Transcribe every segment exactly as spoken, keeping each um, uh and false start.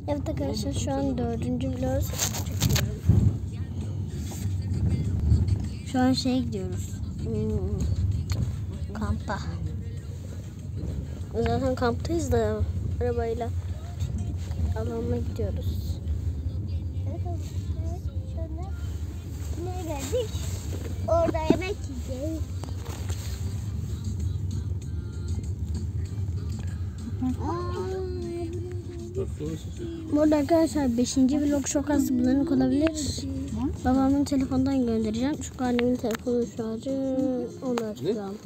Evet arkadaşlar, şu an dördüncü vlog çekiyorum. Şu an şeye gidiyoruz. Hmm, kampa. Zaten kamptayız da arabayla alana gidiyoruz. Evet, sonra ne geldik? Orada yemek yiyeceğiz. Bu arada arkadaşlar beşinci vlog çok az bulanık olabilir. Babamın telefonundan göndereceğim. Çünkü annemin telefonu şarjı onu açacağım.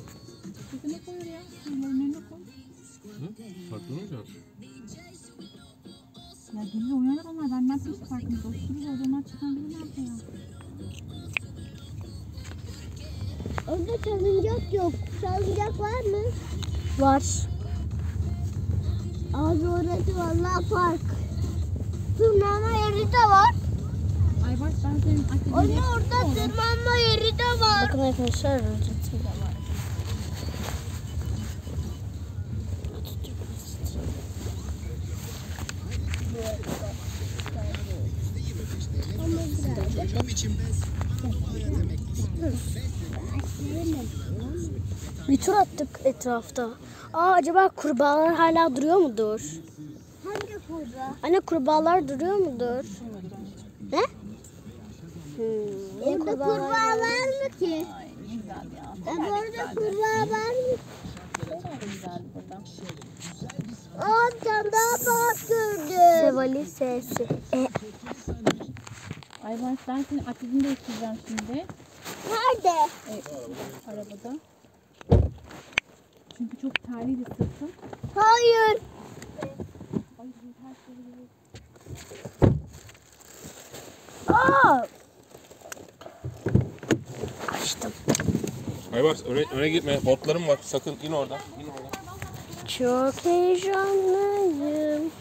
Farklı mı olacak? Ya geliyor uyanır onlar. Ben nasıl hiç farkında? Oturuyor odadan çıkan biri nerede ya? Orada salıncak yok. Salıncak var mı? Var. Abi orası vallahi park. Tırmanma yeri de var. Ay bak ben senin akıllı. Anne orada tırmanma yeri de var. Bakın arkadaşlar rojeti de var. Bir tur attık etrafta. Aa, acaba kurbağalar hala duruyor mudur? Hangi kurbağa? Anne, kurbağalar duruyor mudur? Ne? Hmm, yeni Orada kurbağalar kurbağa geldi. var mı ki? Ne güzel ya. E orada kurbağa var mı? Ne güzel burada. Aa, bir tane daha balık gördüm. Sevali sesi. E, Ay ben, ben senin aklını değiştireceğim şimdi. Nerede? E, arabada. Çünkü çok terliydi sırtım. Hayır. Ay her şey gibi. aa! Açtım. Aybars öne, öne gitme. Botlarım var. Sakın in oradan. İn oradan. Çok heyecanlıyım.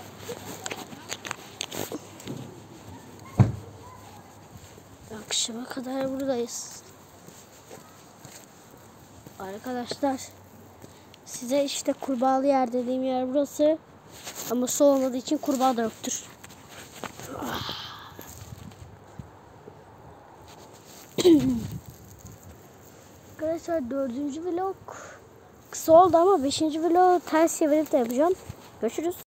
Akşama kadar buradayız. Arkadaşlar, size işte kurbağalı yer dediğim yer burası. Ama su olmadığı için kurbağa da yoktur. Arkadaşlar dördüncü vlog kısa oldu ama beşinci vlog ters çevirip de yapacağım. Görüşürüz.